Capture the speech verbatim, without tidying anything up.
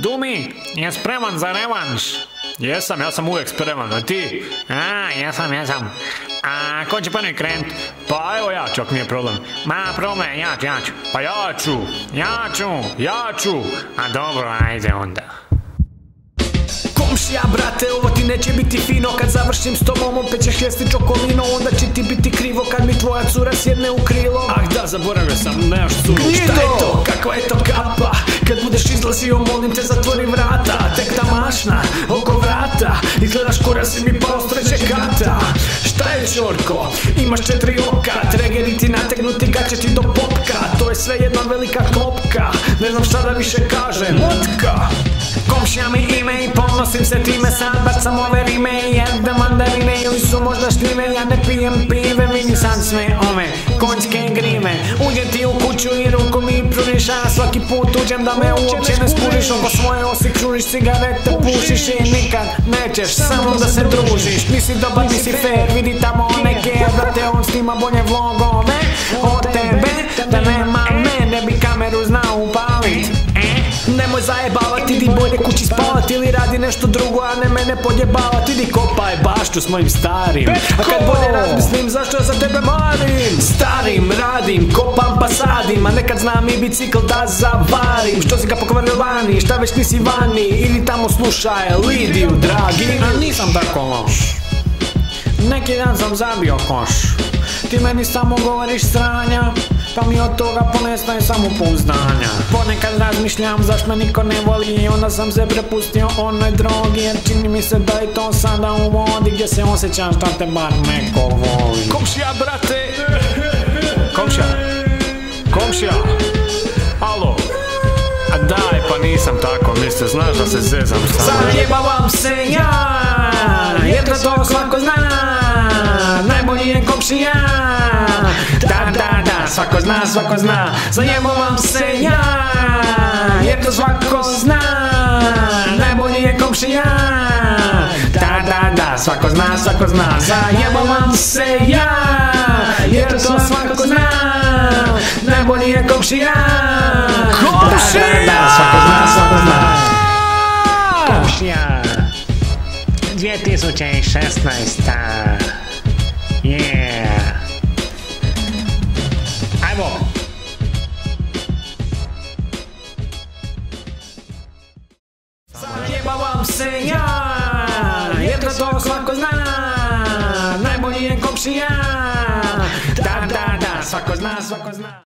Dumi, je spreman za revanš? Jesam, ja sam uvijek spreman, a ti? A, jesam, jesam. A ko će prvi krenut? Pa evo ja ću, ako nije problem. Ma problem, ja ću, ja ću. Pa ja ću, ja ću, ja ću. A dobro, ajde onda. Komšija, brate, ovo ti neće biti fino. Kad završim s tobom opet ćeš jesti čokolino. Onda će ti biti krivo kad mi tvoja cura sjedne u krilo. Ah da, zaboravio sam, nemaš curu. Šta je to? Kakva je to kapa? Kad budeš izlazio, molim te, zatvori vrata. Tek ta mašna oko vrata. Izgledaš kura si mi pao s trećeg kata. Šta je, Ćorko? Imaš četiri oka. Tregeri ti nategnuti, gaće ti do popka. To je sve jedna velika klopka. Ne znam šta da više kažem. Motka! Komšija mi ime i ponosim se time. Sad bacam ove rime i jedem mandarine. Ili su možda šljive, ja ne pijem pive. Vidi sam sve ove konjske grime. Uđem ti u kuću i ruku mi pruniš. A svaki put uđem da me uopće ne skuriš. Oko svoje osi kružiš, cigarete pušiš. I nikad nećeš samo da se družiš. Nisi dobar, nisi fair, vidi tamo neke. Brate, on snima bolje vlogove od tebe. Da nema mene bi kameru znao upalit. Nemoj zajebavati, idi bolje kući spavati. Ili radi nešto drugo, a ne mene podjebavati. Idi kopaj bašću s mojim starim. A kad bolje razmislim zašto ja za tebe marim. Starim radim, kopam pa sadim. A nekad znam i bicikl da zavarim. Što si ga pokvario lani, šta već nisi vani. Ili tamo slušaj Lidiju, dragi. A nisam tako loš. Neki dan sam zabio koš. Ti meni samo govoriš stranja, pa mi od toga ponestaje samopouzdanja. Ponekad razmišljam zašto me niko ne voli. I onda sam se prepustio onoj drogi. Jer čini mi se da je to sada u vodi, gdje se osjećam šta te bar neko voli. Komšija, brate! Komšija? Komšija? Alo? A daj, pa nisam tako mislio, znaš da se zezam samo. Zajebavam se ja, jer da to svako zna. Najbolji je komšija. Da, da, da, svako zna, svako zna. Zajebavam se ja, jer to svako zna. Najbolji je komšija. Da, da, da, svako zna, svako zna. Zajebavam se ja, jer to svako zna. Najbolji je komšija. Komšija! Da, da, da, svako zna, svako zna. Komšija dvije tisuće šesnaesta. Yeah. Ajmo. Zajebavam se ja, jer da to svako zna. Najbolji je komšija. Da, da, da, svako zna, svako zna.